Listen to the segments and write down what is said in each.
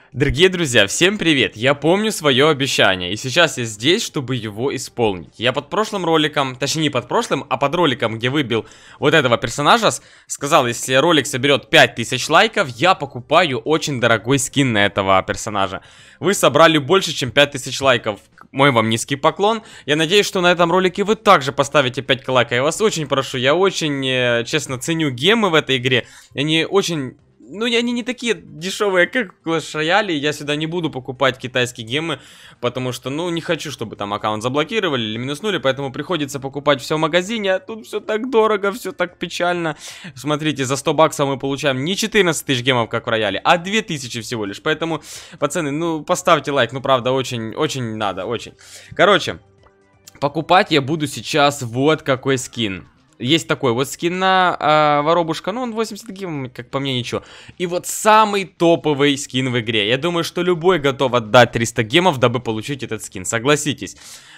Дорогие друзья, всем привет! Я помню свое обещание, и сейчас я здесь, чтобы его исполнить. Я под прошлым роликом, точнее не под прошлым, а под роликом, где выбил вот этого персонажа, сказал, если ролик соберет 5000 лайков, я покупаю очень дорогой скин на этого персонажа. Вы собрали больше, чем 5000 лайков. Мой вам низкий поклон. Я надеюсь, что на этом ролике вы также поставите 5 лайков. Я вас очень прошу, я очень, честно, ценю гемы в этой игре. Они очень... Ну, они не такие дешевые, как в Clash Royale. Я сюда не буду покупать китайские гемы, потому что, ну, не хочу, чтобы там аккаунт заблокировали или минуснули, поэтому приходится покупать все в магазине, а тут все так дорого, все так печально. Смотрите, за 100 баксов мы получаем не 14 тысяч гемов, как в Рояле, а 2000 всего лишь. Поэтому, пацаны, ну, поставьте лайк, ну, правда, очень надо, очень. Короче, покупать я буду сейчас вот какой скин. Есть такой вот скин на воробушка, ну он 80 гемов, как по мне, ничего. И вот самый топовый скин в игре. Я думаю, что любой готов отдать 300 гемов, дабы получить этот скин, согласитесь.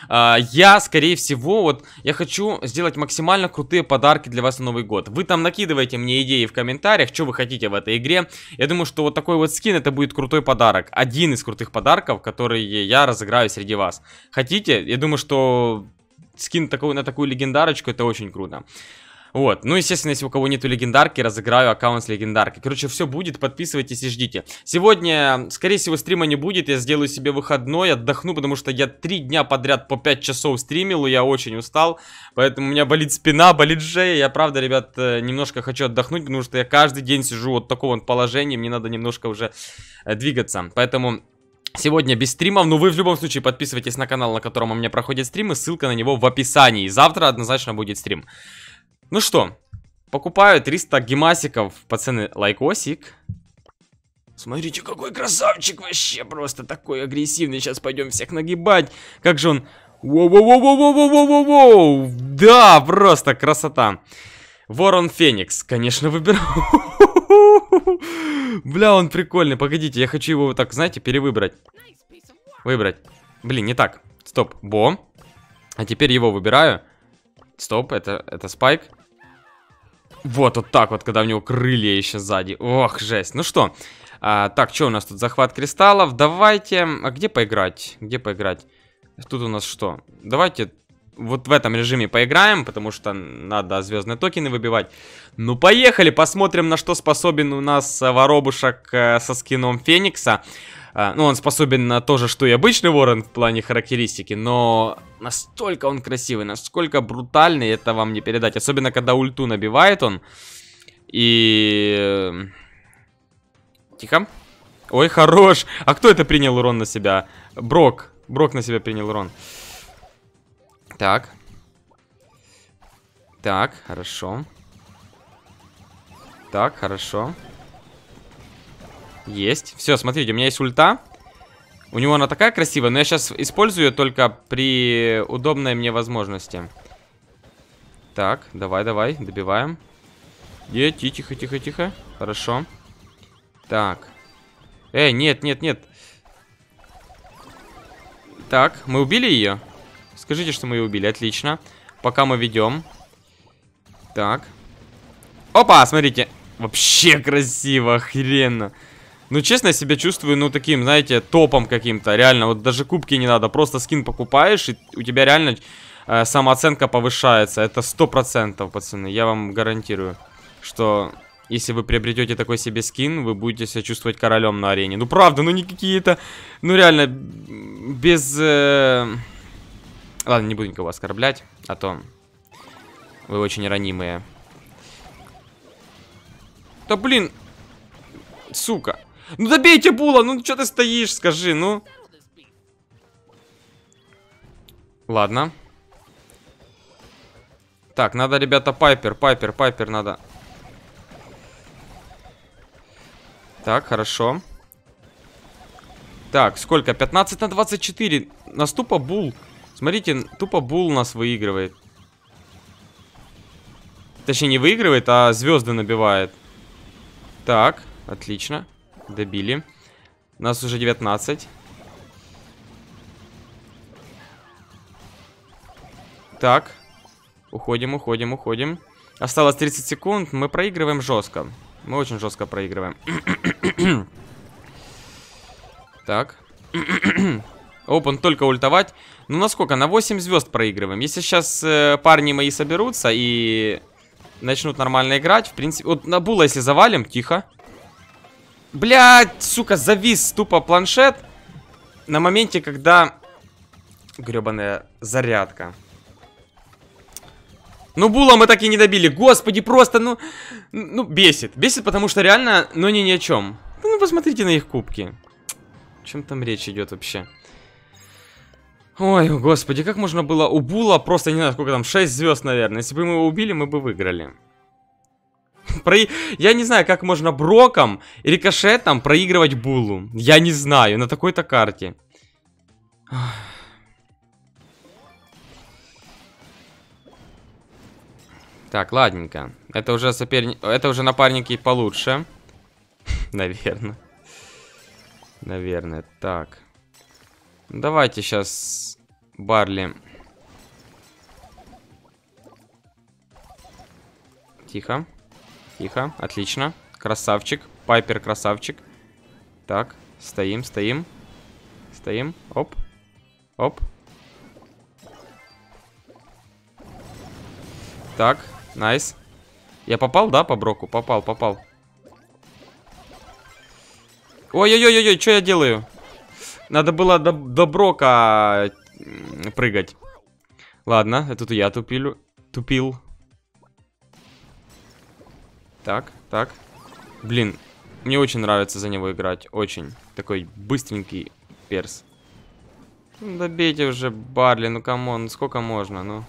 Я, скорее всего, вот, я хочу сделать максимально крутые подарки для вас на Новый год. Вы там накидываете мне идеи в комментариях, что вы хотите в этой игре. Я думаю, что вот такой вот скин, это будет крутой подарок. Один из крутых подарков, которые я разыграю среди вас. Хотите? Я думаю, что... Скин на такую легендарочку, это очень круто. Вот, ну, естественно, если у кого нету легендарки, разыграю аккаунт с легендаркой. Короче, все будет, подписывайтесь и ждите. Сегодня, скорее всего, стрима не будет, я сделаю себе выходной, отдохну, потому что я 3 дня подряд по 5 часов стримил, и я очень устал. Поэтому у меня болит спина, болит шея. Я, правда, ребят, немножко хочу отдохнуть, потому что я каждый день сижу вот в таком вот положении, мне надо немножко уже двигаться. Поэтому... Сегодня без стримов, но вы в любом случае подписывайтесь на канал, на котором у меня проходят стримы, ссылка на него в описании. Завтра однозначно будет стрим. Ну что, покупаю 300 гемасиков, пацаны, лайкосик. Смотрите, какой красавчик вообще, просто такой агрессивный. Сейчас пойдем всех нагибать. Как же он... Воу-воу-воу-воу-воу-воу-воу! Да, просто красота. Ворон Феникс, конечно, выбираю. Бля, он прикольный. Погодите, я хочу его вот так, знаете, перевыбрать. Выбрать. Блин, не так. Стоп. Бо. А теперь его выбираю. Стоп, это Спайк. Вот так вот, когда у него крылья еще сзади. Ох, жесть. Ну что. Так, что у нас тут? Захват кристаллов. Давайте... А где поиграть? Где поиграть? Тут у нас что? Давайте... Вот в этом режиме поиграем, потому что надо звездные токены выбивать. Ну, поехали, посмотрим, на что способен у нас воробушек со скином Феникса. Ну, он способен на то же, что и обычный ворон в плане характеристики, но настолько он красивый, насколько брутальный, это вам не передать. Особенно, когда ульту набивает он. И... Тихо. Ой, хорош. А кто это принял урон на себя? Брок. Брок на себя принял урон. Так. Так, хорошо. Так, хорошо. Есть. Все, смотрите, у меня есть ульта. У него она такая красивая, но я сейчас использую ее только при удобной мне возможности. Так, давай, добиваем. Тихо, тихо, тихо. Хорошо. Так. Нет. Так, мы убили ее? Скажите, что мы ее убили. Отлично. Пока мы ведем. Так. Опа, смотрите. Вообще красиво, охеренно. Ну, честно, я себя чувствую, ну, таким, знаете, топом каким-то. Реально, вот даже кубки не надо. Просто скин покупаешь, и у тебя реально самооценка повышается. Это 100%, пацаны. Я вам гарантирую, что если вы приобретете такой себе скин, вы будете себя чувствовать королем на арене. Ну, правда, ну, не какие-то... Ну, реально, без... Ладно, не буду никого оскорблять, а то вы очень ранимые. Да блин! Сука! Ну добейте Була! Ну что ты стоишь, скажи, ну! Ладно. Так, надо, ребята, Пайпер надо. Так, хорошо. Так, сколько? 15 на 24. Нас тупо Бул. Смотрите, тупо Бул нас выигрывает. Точнее, не выигрывает, а звезды набивает. Так, отлично. Добили. У нас уже 19. Так. Уходим. Осталось 30 секунд. Мы проигрываем жестко. Мы очень жестко проигрываем. Так. Оп, он только ультовать. Ну, насколько? На 8 звезд проигрываем. Если сейчас парни мои соберутся и начнут нормально играть, в принципе... Вот на Була, если завалим, тихо. Блядь, сука, завис тупо планшет на моменте, когда... Гребаная зарядка. Ну, Була мы так и не добили. Господи, просто, ну, бесит. Бесит, потому что реально, ну, ни о чем. Ну, посмотрите на их кубки. О чем там речь идет вообще? Ой, господи, как можно было у Була просто, не знаю, сколько там, 6 звезд, наверное. Если бы мы его убили, мы бы выиграли. Я не знаю, как можно Броком и Рикошетом проигрывать Булу. Я не знаю, на такой-то карте. Так, ладненько. Это уже это уже напарники получше. Наверное. Наверное. Так. Давайте сейчас Барли. Тихо. Тихо. Отлично. Красавчик. Пайпер красавчик. Так. Стоим, стоим. Стоим. Оп. Оп. Так. Найс. Я попал, да, по Броку? Попал, попал. Ой-ой-ой-ой, что я делаю? Надо было до Брока прыгать. Ладно, это я тупил. Так, так. Блин, мне очень нравится за него играть. Очень. Такой быстренький перс. Ну, добейте уже Барли, ну камон, сколько можно, ну.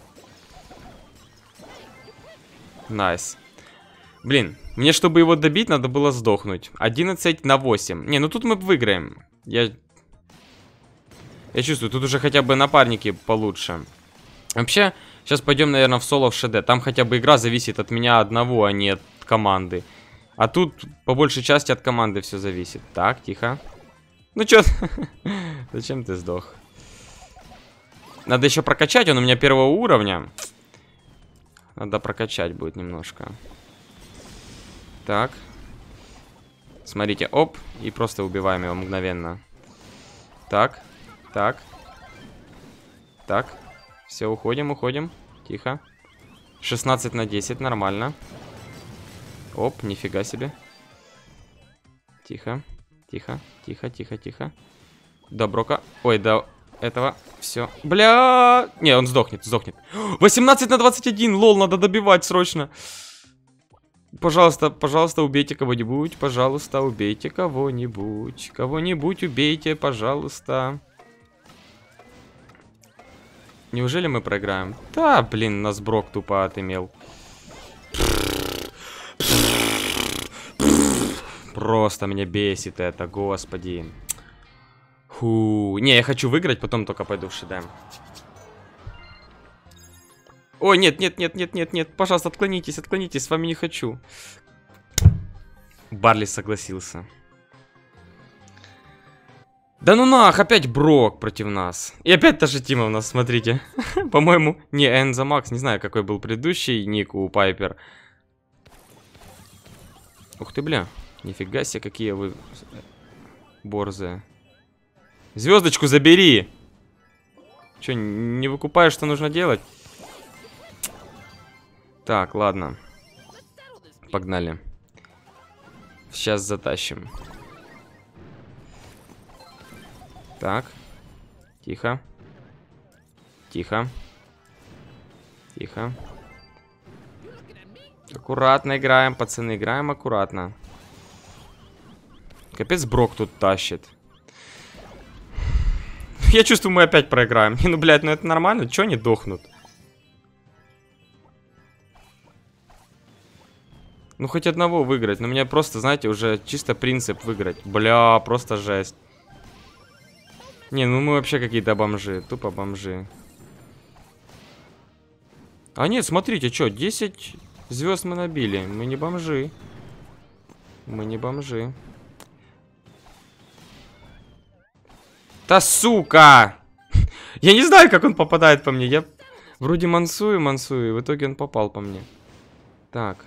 Найс. Блин, мне, чтобы его добить, надо было сдохнуть. 11 на 8. Не, ну тут мы выиграем. Я чувствую, тут уже хотя бы напарники получше. Вообще, сейчас пойдем, наверное, в соло в ШД. Там хотя бы игра зависит от меня одного, а не от команды. А тут, по большей части, от команды все зависит. Так, тихо. Ну чё? Зачем ты сдох? Надо еще прокачать, он у меня первого уровня. Надо прокачать будет немножко. Так. Смотрите, оп. И просто убиваем его мгновенно. Так. Так. Так. Все, уходим, уходим. Тихо. 16 на 10, нормально. Оп, нифига себе. Тихо. Тихо, тихо, тихо, тихо. До Брока. Ой, до этого. Все. Бля. Не, он сдохнет, сдохнет. 18 на 21, лол, надо добивать срочно. Пожалуйста, пожалуйста, убейте кого-нибудь. Пожалуйста, убейте кого-нибудь. Кого-нибудь убейте, пожалуйста. Неужели мы проиграем? Да, блин, нас Брок тупо отымел. Просто меня бесит это, господи. Фу. Не, я хочу выиграть, потом только пойду в ШД. Ой, нет, нет, нет, нет, нет, нет. Пожалуйста, отклонитесь, отклонитесь, с вами не хочу. Барли согласился. Да ну нах, опять Брок против нас. И опять та же тима у нас, смотрите. По-моему, не Энза Макс, не знаю, какой был предыдущий ник у Пайпер. Ух ты, бля. Нифига себе, какие вы борзые. Звездочку забери. Че, не выкупаешь, что нужно делать? Так, ладно. Погнали. Сейчас затащим. Так. Тихо. Тихо. Тихо. Аккуратно играем, пацаны, играем аккуратно. Капец, Брок тут тащит. Я чувствую, мы опять проиграем. Ну, блядь, ну это нормально? Чё они дохнут? Ну, хоть одного выиграть. Но у меня просто, знаете, уже чисто принцип выиграть. Бля, просто жесть. Не, ну мы вообще какие-то бомжи. Тупо бомжи. А нет, смотрите, что, 10 звезд мы набили. Мы не бомжи. Мы не бомжи. Да сука! Я не знаю, как он попадает по мне. Я вроде мансую, в итоге он попал по мне. Так.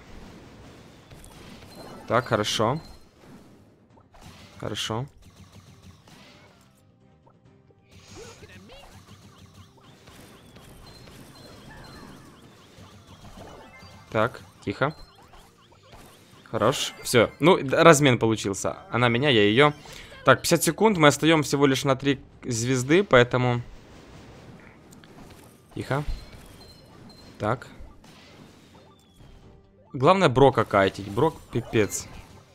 Так, хорошо. Хорошо. Так, тихо. Хорош. Все. Ну, размен получился. Она меня, я ее. Так, 50 секунд. Мы остаем всего лишь на 3 звезды, поэтому... Тихо. Так. Главное Брока кайтить. Брок пипец.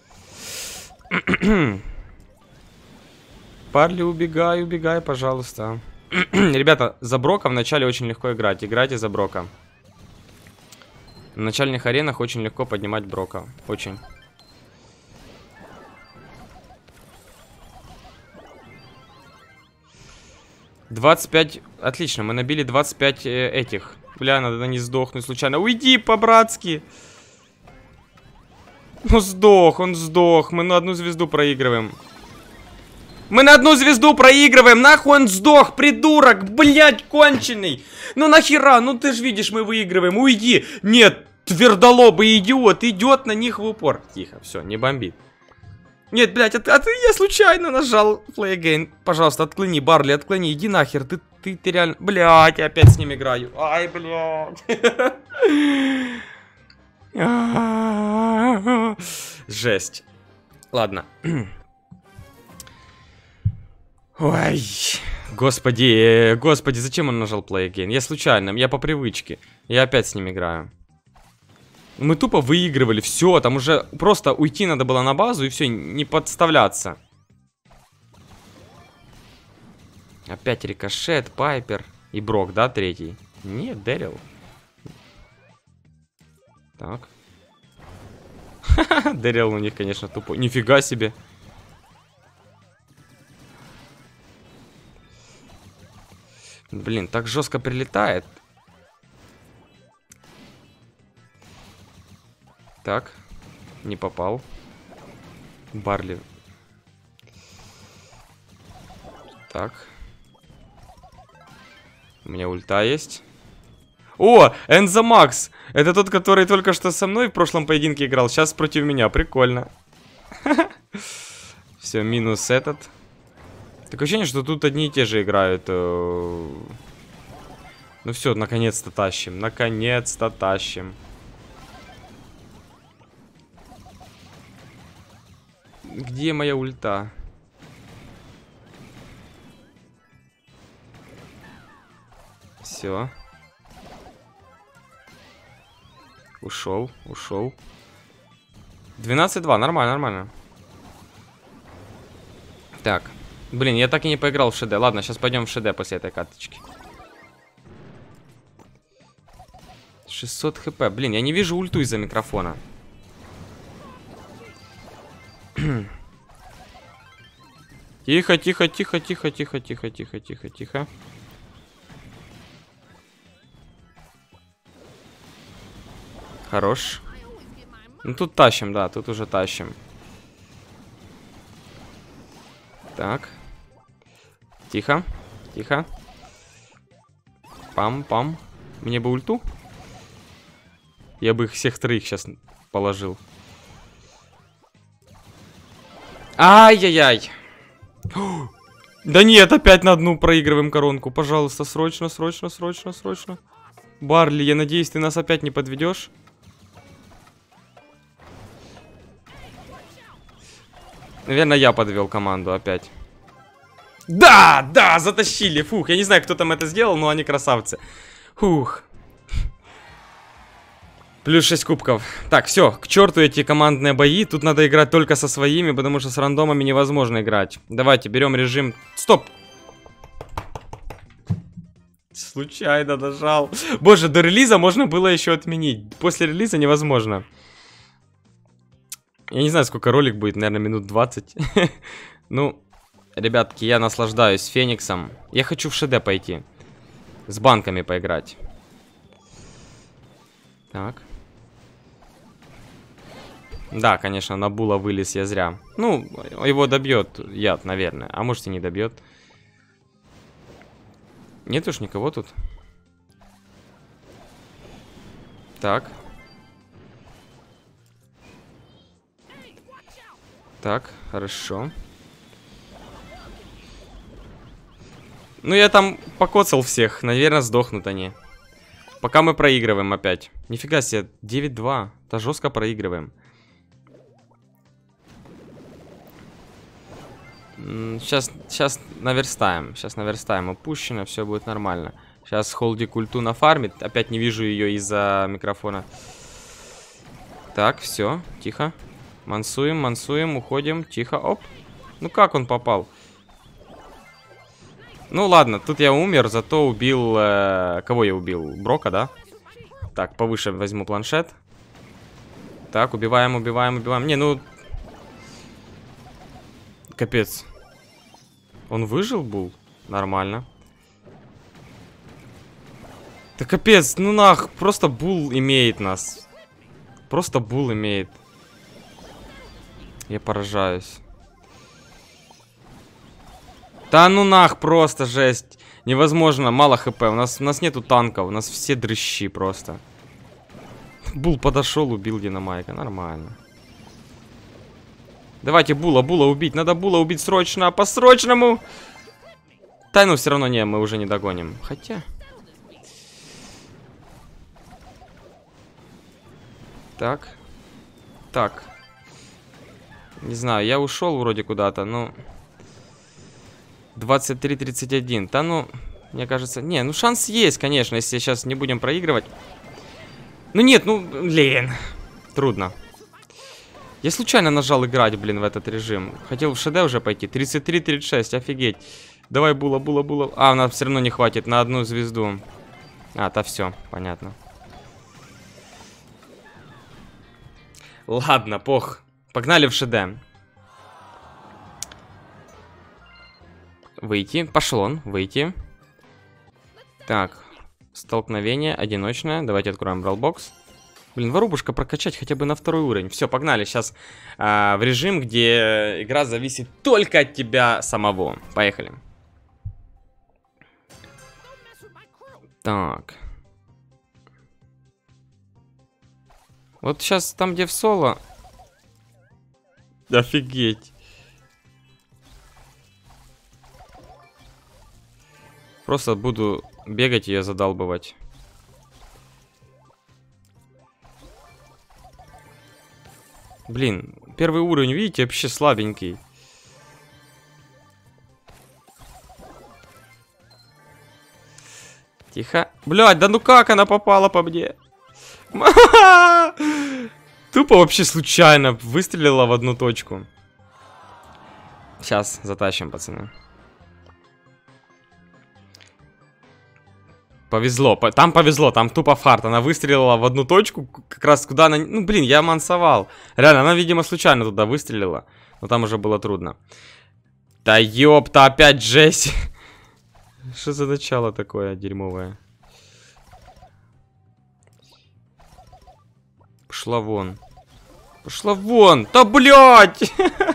Парли, убегай, убегай, пожалуйста. Ребята, за Брока вначале очень легко играть. Играйте за Брока. На начальных аренах очень легко поднимать Брока. Очень. $25. Отлично, мы набили 25 этих. Бля, надо не сдохнуть случайно. Уйди по-братски. Ну сдох, он сдох. Мы на 1 звезду проигрываем. Мы на 1 звезду проигрываем. Нахуй он сдох, придурок. Блять, конченый. Ну нахера, ну ты ж видишь, мы выигрываем. Уйди. Нет, твердолобый идиот идет на них в упор. Тихо, все, не бомбит. Нет, блядь, я случайно нажал play again. Пожалуйста, отклони, Барли, отклони, иди нахер. Ты реально... Блядь, я опять с ним играю. Ай, блядь. Жесть. Ладно. Ой. Господи, господи, зачем он нажал play again? Я случайно, я по привычке. Я опять с ним играю. Мы тупо выигрывали, все, там уже просто уйти надо было на базу и все, не подставляться. Опять рикошет, Пайпер и Брок, да, 3-й? Нет, Дэрил. Так. Дэрил у них, конечно, тупо. Нифига себе. Блин, так жестко прилетает. Так, не попал. Барли. Так. У меня ульта есть. О, Энзо Макс. Это тот, который только что со мной в прошлом поединке играл. Сейчас против меня. Прикольно. Все, минус этот. Такое ощущение, что тут одни и те же играют. Ну все, наконец-то тащим. Наконец-то тащим. Где моя ульта? Все. Ушел, ушел. 12-2, нормально, нормально. Так. Блин, я так и не поиграл в ШД. Ладно, сейчас пойдем в ШД после этой каточки. 600 хп. Блин, я не вижу ульту из-за микрофона. Тихо, тихо, тихо, тихо, тихо, тихо, тихо, тихо, тихо. Хорош. Ну тут тащим, да, тут уже тащим. Так. Тихо, тихо. Пам-пам. Мне бы ульту. Я бы их всех троих сейчас положил. Ай-яй-яй. Да нет, опять на одну проигрываем коронку. Пожалуйста, срочно, срочно, срочно, срочно. Барли, я надеюсь, ты нас опять не подведешь. Наверное, я подвел команду опять. Да, да, затащили. Фух, я не знаю, кто там это сделал, но они красавцы. Фух. Плюс 6 кубков. Так, все, к черту эти командные бои. Тут надо играть только со своими, потому что с рандомами невозможно играть. Давайте, берем режим... Стоп! Случайно нажал. Боже, до релиза можно было еще отменить. После релиза невозможно. Я не знаю, сколько ролик будет, наверное, минут 20. Ну, ребятки, я наслаждаюсь Фениксом. Я хочу в ШД пойти. С банками поиграть. Так. Да, конечно, на Була вылез я зря. Ну, его добьет яд, наверное. А может и не добьет. Нет уж никого тут. Так. Так, хорошо. Ну, я там покоцал всех. Наверное, сдохнут они. Пока мы проигрываем опять. Нифига себе, 9-2. Да жестко проигрываем. Сейчас наверстаем. Сейчас наверстаем. Упущено, все будет нормально. Сейчас Холдик ульту нафармит. Опять не вижу ее из-за микрофона. Так, все, тихо. Мансуем, мансуем, уходим. Тихо, оп. Ну как он попал? Ну ладно, тут я умер, зато убил... кого я убил? Брока, да? Так, повыше возьму планшет. Так, убиваем, убиваем, убиваем. Не, ну... Капец. Он выжил, Бул? Нормально. Да капец, ну нах, просто Бул имеет нас. Просто Бул имеет. Я поражаюсь. Да ну нах, просто жесть. Невозможно, мало хп. У нас нету танков, у нас все дрыщи просто. Бул подошел, убил Динамайка, нормально. Давайте Була убить. Надо Була убить срочно, по-срочному. Да ну все равно не, мы уже не догоним. Хотя... Так. Так. Не знаю, я ушел вроде куда-то, но... 23-31. Да ну, мне кажется... Не, ну шанс есть, конечно, если сейчас не будем проигрывать. Ну нет, ну, блин. Трудно. Я случайно нажал играть, блин, в этот режим. Хотел в ШД уже пойти. 33-36, офигеть. Давай, Була. А, нам все равно не хватит на одну звезду. А, то все, понятно. Ладно, пох. Погнали в ШД. Выйти. Пошел он. Выйти. Так. Столкновение. Одиночное. Давайте откроем бралбокс. Блин, воробушка прокачать хотя бы на 2-й уровень. Все, погнали. Сейчас в режим, где игра зависит только от тебя самого. Поехали. Так. Вот сейчас там, где в соло... Офигеть. Просто буду бегать и ее задалбывать. Блин, первый уровень, видите, вообще слабенький. Тихо. Блядь, да ну как она попала по мне? Тупо вообще случайно выстрелила в одну точку. Сейчас затащим, пацаны. Повезло, там повезло, там тупо фарт. Она выстрелила в одну точку, как раз куда она... Ну, блин, я мансовал. Реально, она, видимо, случайно туда выстрелила. Но там уже было трудно. Да ёпта, опять жесть. Что за начало такое дерьмовое? Пошла вон. Пошла вон! Да блядь!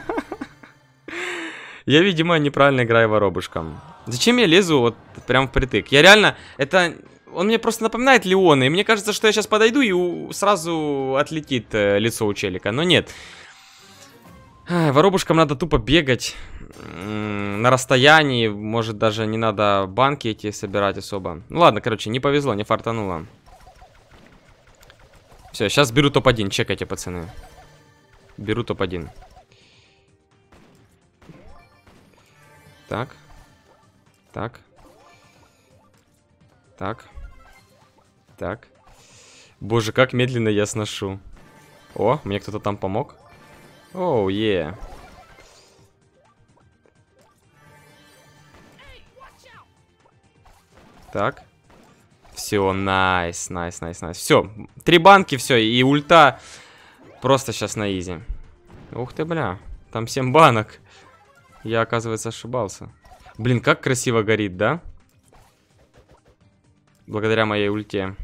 Я, видимо, неправильно играю воробушком. Зачем я лезу вот прям впритык? Я реально... Это... Он мне просто напоминает Леона. И мне кажется, что я сейчас подойду и сразу отлетит лицо у челика. Но нет. Воробушкам надо тупо бегать. На расстоянии. Может, даже не надо банки эти собирать особо. Ну ладно, короче, не повезло, не фартануло. Все, сейчас беру топ-1. Чекайте, пацаны. Беру топ-1. Так. Так. Так. Так. Боже, как медленно я сношу. О, мне кто-то там помог. Оу, е. Так. Все, найс, найс, найс, найс. Все, 3 банки, все, и ульта просто сейчас на изи. Ух ты, бля, там 7 банок. Я, оказывается, ошибался. Блин, как красиво горит, да? Благодаря моей ульте.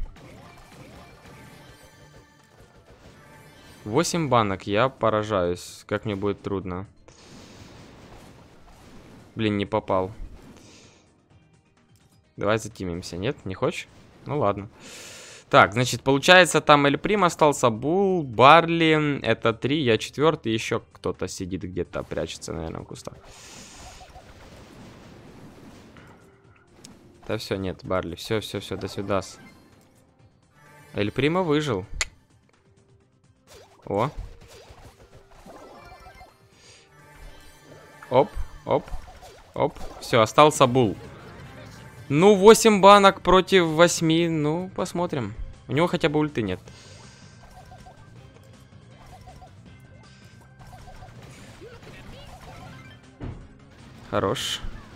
8 банок, я поражаюсь. Как мне будет трудно. Блин, не попал. Давай затимимся. Нет, не хочешь? Ну ладно. Так, значит, получается, там Эль Прим остался, Бул, Барли, это 3, я 4, еще кто-то сидит где-то, прячется, наверное, в кустах. Да все, нет, Барли, все, до свидас. Эль Примо выжил. О. Оп, оп, оп. Все, остался Бул. Ну, 8 банок против 8. Ну, посмотрим. У него хотя бы ульты нет. Хорош.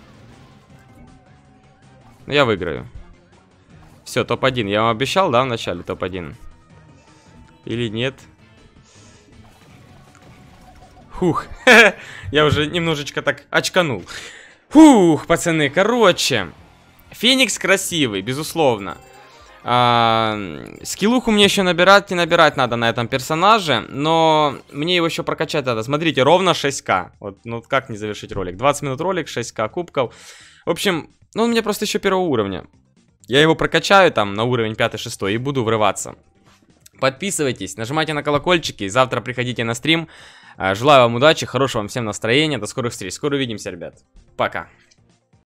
Ну, я выиграю. Все, топ-1. Я вам обещал, да, в начале топ-1? Или нет? Фух. Я уже немножечко так очканул. Фух, пацаны, короче. Феникс красивый, безусловно. Скиллуху мне еще набирать и набирать надо на этом персонаже. Но мне его еще прокачать надо. Смотрите, ровно 6к. Вот, ну как не завершить ролик? 20 минут ролик, 6к кубков. В общем, ну он у меня просто еще первого уровня. Я его прокачаю там на уровень 5-6 и буду врываться. Подписывайтесь, нажимайте на колокольчики. Завтра приходите на стрим. Желаю вам удачи, хорошего вам всем настроения. До скорых встреч. Скоро увидимся, ребят. Пока.